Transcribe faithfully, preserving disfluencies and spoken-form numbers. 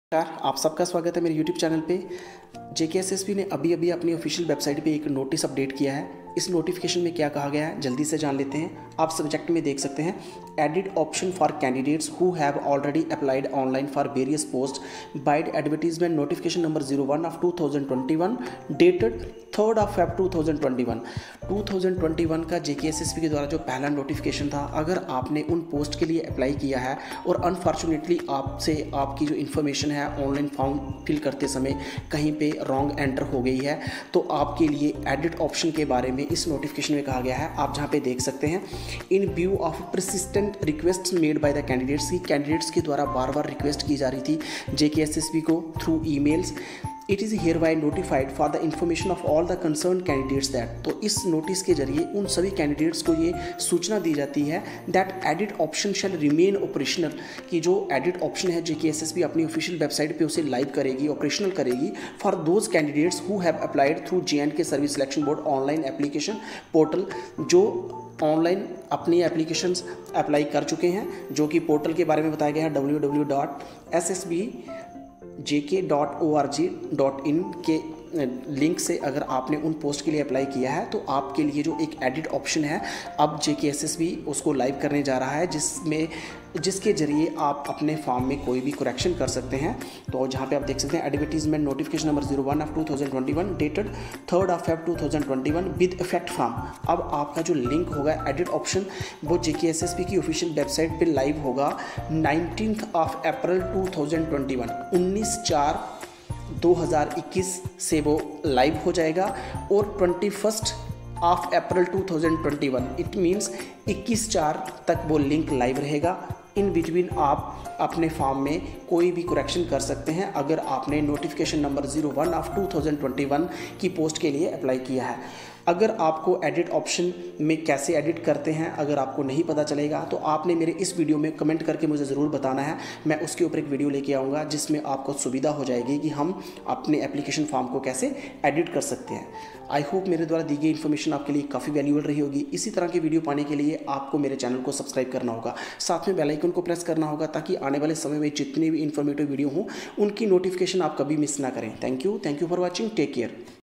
नमस्कार, आप सबका स्वागत है मेरे यूट्यूब चैनल पे। जेकेएसएसबी ने अभी अभी अपनी ऑफिशियल वेबसाइट पे एक नोटिस अपडेट किया है। इस नोटिफिकेशन में क्या कहा गया है जल्दी से जान लेते हैं। आप सब्जेक्ट में देख सकते हैं, added option for candidates who have already applied online for various post vide advertisement notification number zero one of two thousand twenty one dated third of Feb two thousand twenty one. Two thousand twenty one का JKSSB के द्वारा जो पहला notification था, अगर आपने उन post के लिए अप्लाई किया है और अनफॉर्चुनेटली आपसे आपकी जो इन्फॉर्मेशन है ऑनलाइन फॉर्म फिल करते समय कहीं पे रॉन्ग एंटर हो गई है, तो आपके लिए एडिट ऑप्शन के बारे में इस नोटिफिकेशन में कहा गया है। आप जहां पे देख सकते हैं, in view of persistent requests made by the candidates, की कैंडिडेट्स के द्वारा बार बार रिक्वेस्ट की जा रही थी जेकेएसएसबी को through emails. It is hereby notified for the information of all the concern candidates that, तो इस नोटिस के जरिए उन सभी कैंडिडेट्स को ये सूचना दी जाती है that edit option shall remain operational, कि जो एडिट ऑप्शन है जेकेएसएसबी अपनी ऑफिशियल वेबसाइट पे उसे लाइव करेगी, ऑपरेशनल करेगी for those candidates who have applied through J and K service selection board online application portal, जो ऑनलाइन अपनी एप्लीकेशंस अप्लाई कर चुके हैं, जो कि पोर्टल के बारे में बताया गया है W W W dot S S B J K dot O R G dot in के लिंक से अगर आपने उन पोस्ट के लिए अप्लाई किया है तो आपके लिए जो एक एडिट ऑप्शन है अब जेकेएसएसबी उसको लाइव करने जा रहा है, जिसमें जिसके जरिए आप अपने फॉर्म में कोई भी करेक्शन कर सकते हैं। तो जहाँ पे आप देख सकते हैं advertisement notification number zero one of two thousand twenty one dated third of Feb two thousand twenty one with effect from. अब आपका जो लिंक होगा एडिट ऑप्शन वो जेकेएसएसबी की ऑफिशियल वेबसाइट पे लाइव होगा nineteenth of April two thousand twenty one, उन्नीस चार दो हज़ार इक्कीस से वो लाइव हो जाएगा और twenty first of April two thousand twenty one, it means इक्कीस चार तक वो लिंक लाइव रहेगा। इन बिटवीन आप अपने फॉर्म में कोई भी करेक्शन कर सकते हैं अगर आपने notification number zero one of two thousand twenty one की पोस्ट के लिए अप्लाई किया है। अगर आपको एडिट ऑप्शन में कैसे एडिट करते हैं अगर आपको नहीं पता चलेगा तो आपने मेरे इस वीडियो में कमेंट करके मुझे ज़रूर बताना है। मैं उसके ऊपर एक वीडियो लेके आऊँगा जिसमें आपको सुविधा हो जाएगी कि हम अपने एप्लीकेशन फॉर्म को कैसे एडिट कर सकते हैं। आई होप मेरे द्वारा दी गई इन्फॉर्मेशन आपके लिए काफ़ी वैल्यूएबल रही होगी। इसी तरह की वीडियो पाने के लिए आपको मेरे चैनल को सब्सक्राइब करना होगा, साथ में बेल आइकन को प्रेस करना होगा ताकि आने वाले समय में जितनी भी इन्फॉर्मेटिव वीडियो हों उनकी नोटिफिकेशन आप कभी मिस ना करें। Thank you thank you for watching, take care.